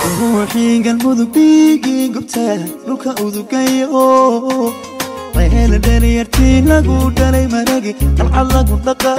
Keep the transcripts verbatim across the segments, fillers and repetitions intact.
روحي قلبه بيجي قبتها لوكا أذكيه طيل دنيرتي لقو دني مرقي العلق ودقا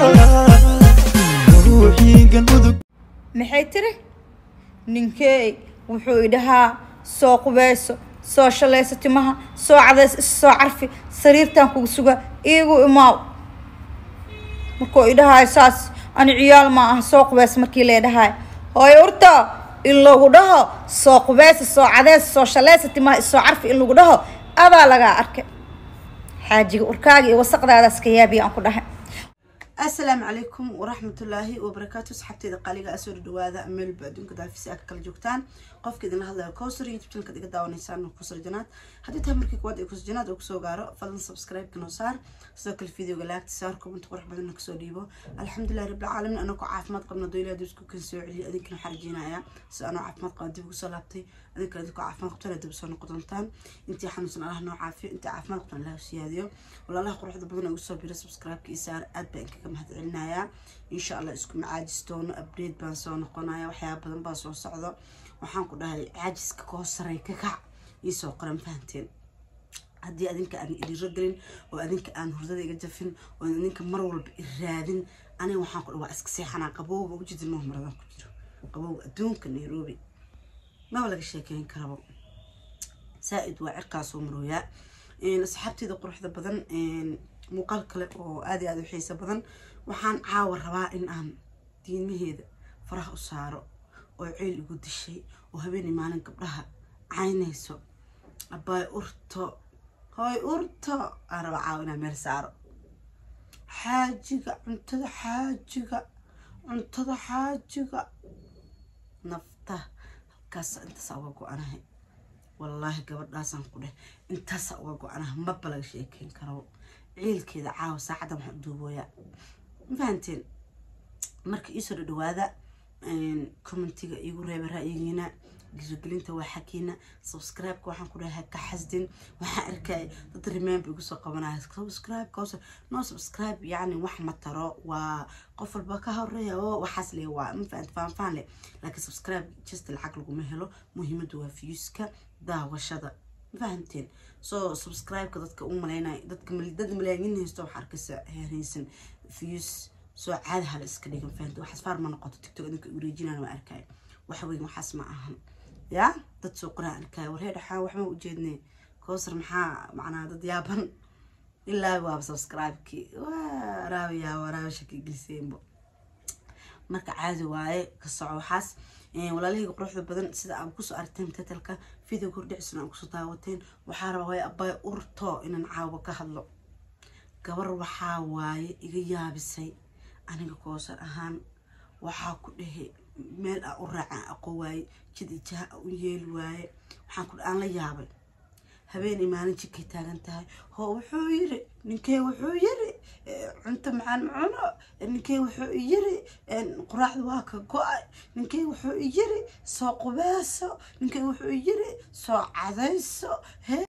روحي قلبه محيتري نينكي wuxuu idhahaa soo qubayso soo shalayso timaha soo cadays soo carfi sariirtan kugu suga iigu imaaw markuu idhahaa saas ani ciyaal ma ah soo qubays markii la idhahaa hooy urta in lagu dhaho soo qubayso soo cadays soo shalayso timaha soo carfi in lagu dhaho adaa laga arkay xaajiga urkaaga iyo wasaqdaada iska yaabi aan ku dhahay السلام عليكم ورحمة الله وبركاته. صحبتي دقاليقة أسود دواذا أمل بعدون كده في ساك كل جوكتان قف كده نهلا كوسر يوتيوب كده كده داون إنسان وكوسر جنات هدي تهمرك كواد كوسر جنات وكسو جارو فضل سبسكرايب كنو صار سوك الفيديو قلعت صاركم انتو قرح بدنا كسو ديبو الحمد لله رب العالمين أنا كعاف ما تقبلنا دويلة دوسكو كنسو علي أذيك نحرجينا يا سأنا عاف ما تقبل ديبو صلابتي أذيك أذيك عاف ما تقبل ديبو صار قطنتان أنتي حمسن الله نوع عافية أنتي عاف ما تقبل له سياديو ولا الله قرح بدنا كسو بير سبسكرايب كيسار أدبا كم هتعلنايا إن شاء الله اسكم عاجزتون أبريد بانسون قنايا وحياة بدن بانسون صعدة وحان كده عاجز كوسري ككع يسوع قرن فهمتين هدي أذنك أن إلي رجلين وأذنك أن هردة يجفن وأذنك مرور بالرادين أنا وحان كده واسك سيحنا قبوب وجد المهم رضا كتير قبوب أدونك نيروبي ما ولا شيء كان كربو سائد وعرقاس ومرويا إن صحبتي ذا قروح ذا بدن إن مقلقل وآدي هذا حيسة بدن وحان عاور رواء إن أم دين مهيد فرح أسارو وعيل يقول الشيء وهبيني مالن قبلها عينيسو أباي أرتو هاي أرتو أنا بعاونا مرسارو حاجة انتظر حاجة انتظر حاجة نفته كاس انت سواقو أنا هي والله قبل لازم قوله انت سواقو أنا ما بلغ شيء كين كرو عيل كذا عاو ساعة محدوبو يا فهمتين مركي يسر دواذا ان كومنتيغا ايغو ريب رايينا جزوجلينتا وحكينا سبسكرايب waxaan ku dhahay ka xasdin waxa arkay dad remember igu soo qabanaya subscribe koos no subscribe yani wax ma taro waa qof walba ka horeeyo waxaas leeyahay waa ma faant faan faan le laakiin subscribe just lacag lagu ma helo muhiimadu waa viewska daawashada fahanteen so subscribe ka dadka u maleynay dadka dad malaayiin haysto wax arkaysa heeraysan views سو عاد هلا إسكاليكم فهمت واحد فار ما نقطة تيك توك إنك أوريجينال ما أركاي وحوي محاس معهم يا تتسوق قراء أركاي وهذا حا وحنا وجدني كوسر محا معنا ضد يابن إلا باب سبسكرايب كي وراويا وراوي شكل جلسين بو مرك عادي واي كالصعو حاس إيه ولا ليه قروح بدن سيدا أبو كسو أرتين تتلك فيديو كردع سنة أبو كسو داوتين وحارة واي أباي أورتو إن نعاو كهلو قبر وحا واي إيجا بسي أنا كوسر أهان وحاكل إيه مال أقرع أقوي كذي جاء ويل واي وحاكل أنا يابل هبين إيمان شكي تاجنتها هو وحويري نكى وحويري أنت معنا معنا نكى وحويري قرع واقع قاي نكى وحويري ساق باسو نكى وحويري ساق عذيسو هي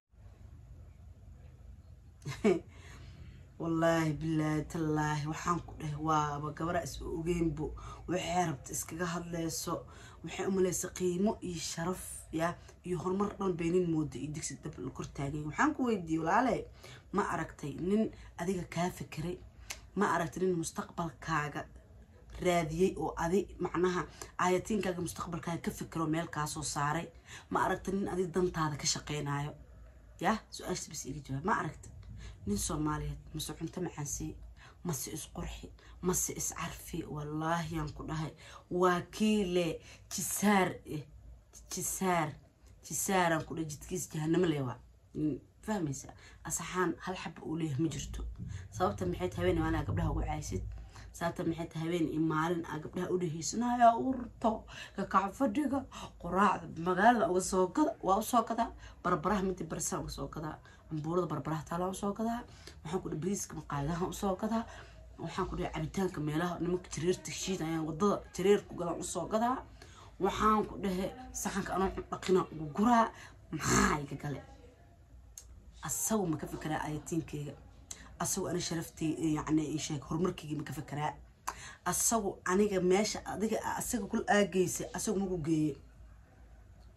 والله بالله تالله وحان كله وابا قبرا اسو جيمبو وحاربت اسكغا هادليسو وحي امليس قيمو اي شرف يا iyo hormar dhan beenin moodo iyo digsi dab la kor taagay waxaan ku weydiiyay walaalay ma aragtay nin adiga ka fikiray ma aragtay nin mustaqbalkaaga raadiyay oo adi macnaha ayatiinkaaga mustaqbalkaaga ka fikiro meel ka soo saaray ma aragtay nin adi dantaada ka shaqeynaayo ya su'aasha bis iga jawaab ma aragtay nin Soomaaliyeed mas'uunta macaansi mas is qurxi mas is arfi wallahi aan ku dhahay wakiile jisaar jisaar jisaar aan ku dhajidkiis jahannamo leewa fahmaysa asaxaan hal xab uu leeyahay ma jirto sababta maxay tahay habeen maana gabdhaha ugu caysid sababta maxay tahay habeen imaalin aan gabdhaha u dhaheysanaaya urto ka kacfadhiga quraacda magaalada uga soo gada waa soo gada barbaraha mid barsa uga soo gada ambuurada barbaraha taala soo gadaa waxaan ku dhibriiska maqaayadaha soo gadaa waxaan ku dhici cabitaanka meelaha nimanka jireerta shiid ayaan wadada jireer ku galaan soo gadaa waxaan ku dhahay saxanka anoo dhaqina ugu guraa maxaa iga gale asagu ma ka fikiraa ayatiinkeyga asagu ana sharaftay yani in sheeg horumarkeyga ma ka fikiraa asagu aniga meesha adiga asaga kul aageysay asagu ma ku geeyay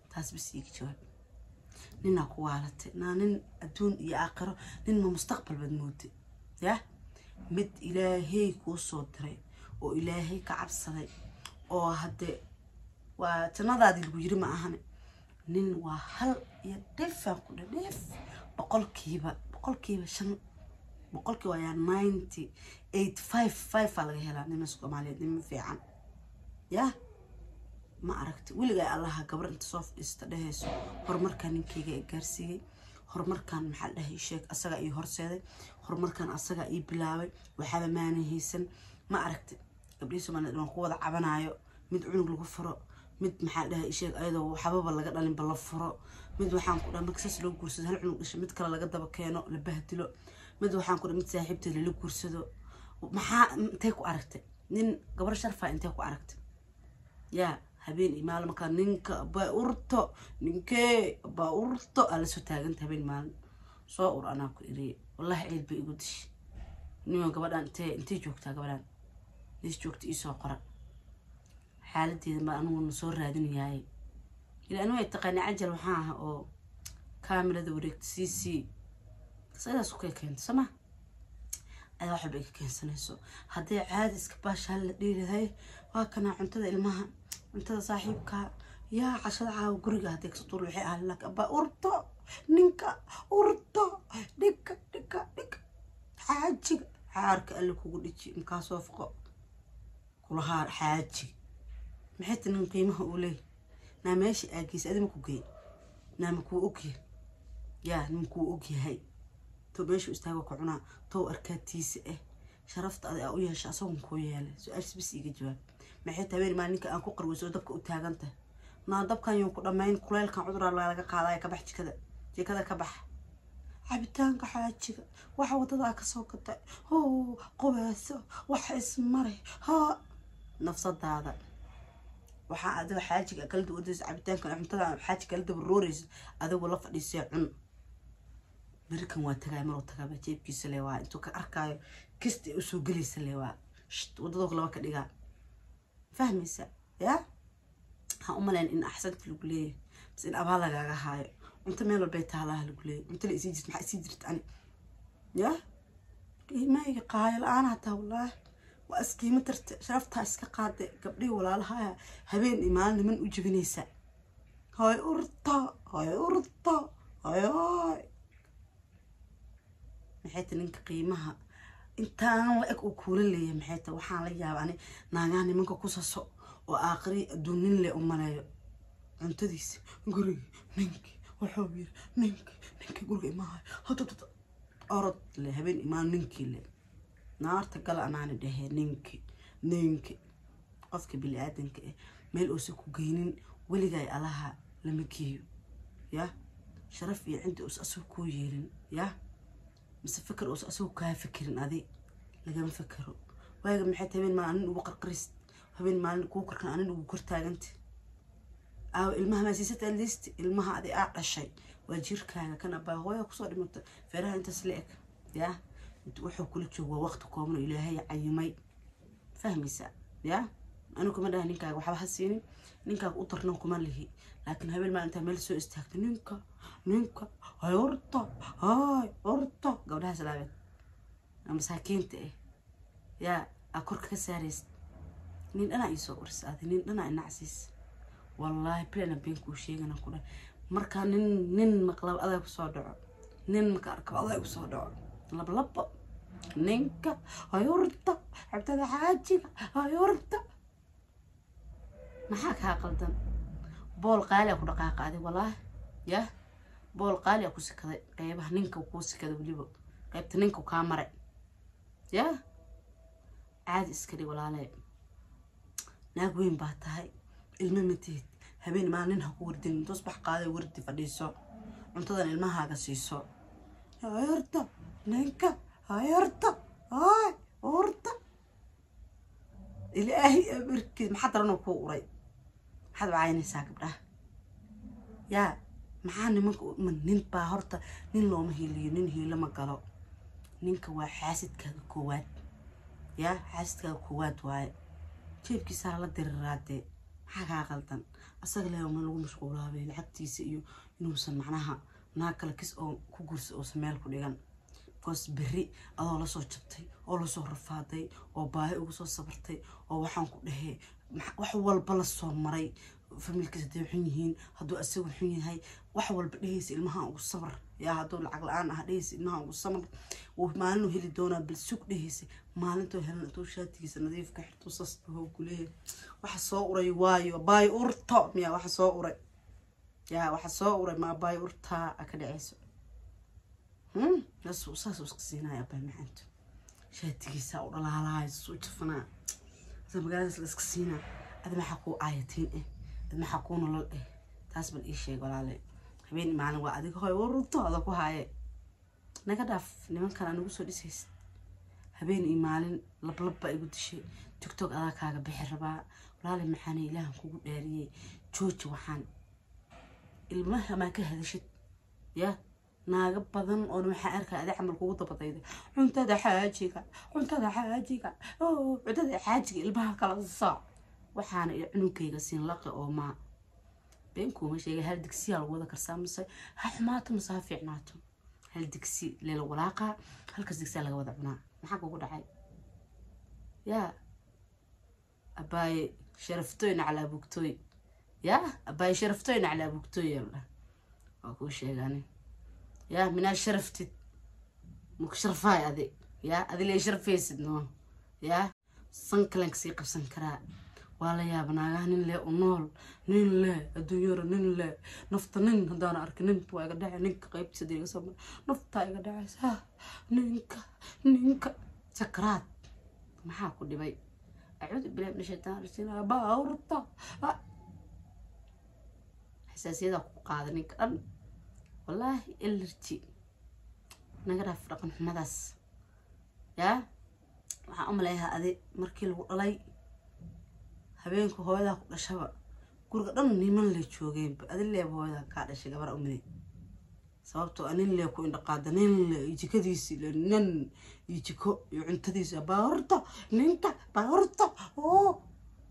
taas bis iga jawaab nina ku waalate naa nin adduun iyo aakhiro nin ma mustaqbal bad mooday ya mid ilaahay kuu soo diray oo ilaahay ka cabsaday oo hadde waa jannadaadii lagu yiri ma ahane nin waa hal iyo dhifan ku dhif boqolkiiba boqolkiiba shan boqolkiiba waa ninety eight five five laga helaa nin Soomaaliyeed nin fiican ya ma aragti wiliga allaha gabar inta soo fadhiista dhahayso horumarkan ninkeyga ee gaarsiiyay horumarkan maxaa dhahay sheeg asaga iyo horseeday horumarkan asaga iyo bilaabay waxaba maanahaysan ma aragti gabdhihi Soomaaliyeed waan ku wada cabanayo mid cunug lagu furo mid maxaa dhahay sheeg ayadoo waxaba laga dhalin bal la furo mid waxaan ku dhahay maksas loo guursado hal cunug dhashay mid kale laga daba keeno la bahdilo mid waxaan ku dhahay mid saaxiibteed la guursado maxaa intee ku aragtay nin gabar sharfa intee ku aragtay ya habeen imaal marka ninka ba urto ninkee ba urto ala soo taagan habeen maal soo ur ana ku iri wallahi ciid bay igu dish niyo gabadhan intee intee joogtaa gabadhan is joogta isoo qora xaaladeeda ma anu soo raadinayaay ila anu ay taqaan ajal waxa ah oo kaamirada wareegta cc sidaas ku keento sama ay wax bay ka keensanayso hadii caadi iska baashaal la dhiirahay waa kana cuntada ilmaha cuntada saaxiibka yaa cashada caaw guriga hadii ka tuur wixii ah lak aba urto ninka urto dhika dhika dhika xaaji xaarka alle kugu dhiji inka soo faqo kulaha xaaji maxay tan qiimaha u leey na meeshi aagiis adima ku geey na ma ku ogyahay yaa nin ku ogyahay to meeshu istaago ku cunaa to arkaatiisa eh sharafta aad u yeesha asagu ku yeelay su'aal bis iga jawaab maxay tabeen maalinka aan ku qarwayso dabka u taaganta na dabkan yuu ku dhameyn kuleelkan cudur laga qaaday ka bax jikada jikada ka bax cabitaanka xaajiga waxa wadada ka soo gatay oo qowaaso waxa ismaray ha nafsadaada waxa aad xaajiga kala duwadis cabitaanka cuntada xaajiga kala dabaroorayso adigu la fadhiisay cun barikan waa tagay mar oo tagaba jeebkiisa leewa intuu ka arkaayo kista u soo galaysa leewa wadada laba ka dhiga fahmaysa ya ha umaleen in axsanti lagu leeyahay bas in abaa lagaaga haayo inta meel walba taalaha lagu leeyahay inta la isii jirta maxaa isii jirta ani ya qiimaha qaayl aan hata wallahi waa iskiima tarta sharafta iska qaade gabdhii walaalaha habeen imaan niman u jibinaysa hay urta hay urta hay maxay ninka qiimaha intaan la eg u kuula leeyahay maxay ta waxaan la yaabaa ani naagaan nimanka ku saso oo aakhiri adduunin le u maleeyo cuntadiisa guriga ninki wuxuu yiri ninki ninki guriga imaa hada orod le habeen imaan ninki le naarta gal anaana dhahe ninki ninki qofka bil aadanka eh meel uu ku geynin waligaa alaha lama kiyo ya sharaf iyo inta uu asoo ku yeelin ya mise fikir uu asoo ka fikirin adi laga fikiro waaga maxay tahay ma aan ugu qarqaris habeen maalin ku korkan aan ugu kortaaganta aa ilmaha ma siisata list ilmaha adi aa dhashay waa jirkaaga kana baa hooyo ku soo dhimata feeraha inta sleek ya wuxuu kula joogo waqti kooban ilaahay cayimay fahmaysa ya anu kuma dhahay ninkaaga waxba hasiinin ninkaaga u tarnan kuma lihi laakiin habeen maalinta meel soo istaagto ninka ninka ay orto ay orto gabdhaha salaabeed ama saakiinta eh ya akorka ka saarayst nin dhana isoo ursaad nin dhana inacsiis wallahi plan been ku sheegana ku dhahay marka nin nin maqlab adag soo dhaco nin marka arka adag soo dhaco laba laba ninka ay orto cabtada xaajiga ay orto maxaa ka qaldan bool qaali ku dhaqaaqaday wallahi ya bool qaali ku sikaday qaybaha ninka ku sikaday waliba qaybta ninka ka maray ya caadi iska dhig walaalay naag weyn baa tahay ilmo miteed habeen maalin ha ku wardin tusbax qaaday wardi fadhiiso cuntadan ilmahaaga siiso ay orto ninka ay orto ay orto ilaahi abarkii maxaa daran ku uray maxaad wacaynaysaa gabdhaha ya maxaa nimanka nin baa horta nin looma heliyo nin hiilo ma galo ninka waa xaasidkaaga koowaad ya xaasidkaaga koowaad waaye jeebkiisa la diriraade maxaa kaa qaldan asaga leeyahay ma lagu mashquulaabay lacagtiisa iyo inuusan macnaha naag kale kis oo ku gursi oo sameel ku dhigan koos berri adoo la soo jabtay oo la soo rafaaday oo baahi ugu soo sabartay oo waxaan ku dhahay wax walba la soo maray familkiisa day xun yihiin hadduu asagu xun yahay wax walba dhehaysa ilmaha ugu sabar yaa hadduu lacag la-aan ah dhehaysa ilmaha ugu samar wuu maalin heli doonaa bal sug dhehaysa maalintoo helan intuu shaatigiisa nadiif ka xirto sasbaho kuleeyahay waxa soo uray waayo baay urto miyaa waxa soo uray yaa waxa soo uray maa baay urtaa ka dhacayso hmm nasu saas iska siinaya baa maanta shaatigiisa u dhalaalaayo soo jafanaa sida magaalada la iska siinaa ad maxaa ku aayatiin eh ad maxaa ku nolol eh taas bal ii sheeg walaale habeen maalin waa adiga hooy urto ada ku haaye naga dhaaf niman kale anagu soo dhisays habeen iyo maalin lablabba igu dishay tiktok adaa kaaga bixi rabaa walaale maxaana ilaahan kugu dheeriyey jooji waxaan ilmaha ma ka hadashid ya naaga badan oo waxa arkaa adi camal kugu dabadayda cuntada xaajiga cuntada xaajiga oo cuntada xaajiga ilmaha kala soo waxaana cunugayga siin laqi oo ma beenku ma sheegay hal digsi al wada karsaamay ha xumaato ma saa fiicnaato hal digsi leela walaaqa halka digsi laga wada cunaa maxaa kugu dhacay ya abay sharaftoyna ala bugtoy ya abay sharaftoyna ala bugtoy yalla oo ku sheegani يا من شرفتي مكشرفاي هذه يا هذه اللي شرفيسد نو يا سنكلنك سيق سنكرا ولا يا بناغا نين لا ونول نين لا الدنيا نين لا نفط نين هدانا ارك نين تو ايغا دحي نينك قيبت سديغا سو نفطا ايغا دحي ها نينك نينك سكرات ما حاكو دبي اعوذ بالله من الشيطان الرجيم باورطا حساسيه ku qaadanin kan والله إلرتي نقرأ في رقم حمداس يا وحأم ليها أذي مركل وقلي هبينكو هو ذا كل شباب كل قدام نيمان اللي تشوجين أذي اللي هو ذا كذا شيء قبل أمي صوبته أنا اللي أكون قاعدة نين اللي يجي كذيس لنن يجي كو يعنتديس بارتا نينك بارتا أوه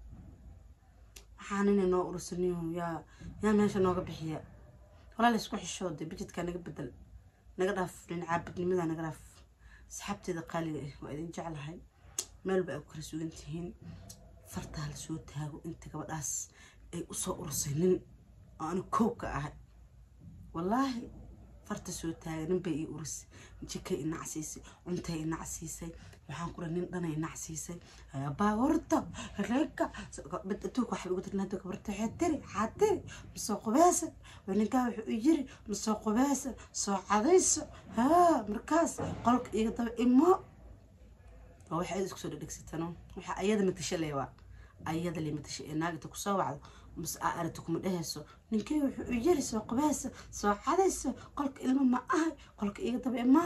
حانين إنه أرسلنيهم يا يا ماشي نوقف بحياة ولا لسه كل شيء ده بيجي كان نقبل نقرف نعبد نمذا نقرف سحبت ذا قالي وإذا جعل هاي ما البقى كرسو انتهين فرتها لسوتها وانت قبل أس أي أصو أرسلين أنا كوكا أهل والله فرت سوتها نبي أرس نجيكي نعسيسي وانت نعسيسي waxaan ku ranin dhanay nacsiisay baa horta reeka bidtu wax lagu tirnaa dadka barta xatiri xatiri soo qobeesa waninka wuxuu yiri soo qobeesa soo cadayso ha markaas qolka iga daba imo waxa ay isku soo dhigsitaan waxa ayada matashaleewa ayada li matashay naagta ku soo wacdo mas aartu kuma dhaheeso ninkii wuxuu yiri soo qobeesa soo cadayso qolka ilmo ma ahay qolka iga daba imo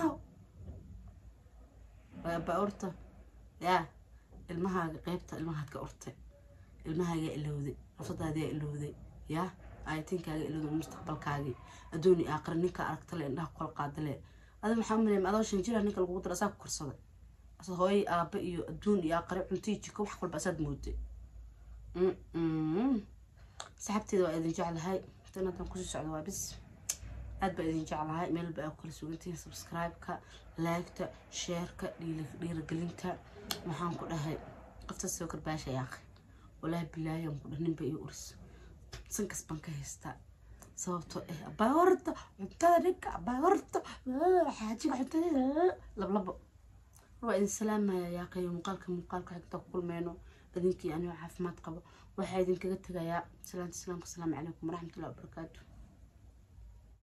بأورته يا المها قيبته المها كأورته المها جاء اللودي رفض هذا اللودي يا آيتين كاجي اللودي المستقبل كاجي أدوني آخر نيك أركت له إنها قل قادلة هذا محمد ما أدوش نجيله نيك القوة رأسك كرصة أصل هاي أبي أدوني آخر عنتي تجيكم حقل بسد مودي أمم أمم سحبتي ذا إذا جعل هاي تنا تنقص سعدوا بس aad baa idin jeclahay meel baa ku kala sugantiin subscribe-ka like-ta share-ka dhiirigelinta waxaan ku dhahay qofta soo karbaasha yaaq walahi bilaahi aan ku dhanin bay uris sankas ban ka haysta sababtoo ah baarta cuntada ninka baarta xaajiga cuntada lablabo waa in salaamaya yaaqay muuqaalka muuqaalka xigta ku kulmeyno idinkii aniga caafimaad qabo waxa idin kaga tagayaa salaam salaam assalamu calaykum waraxmatullaahi wabarakaatuh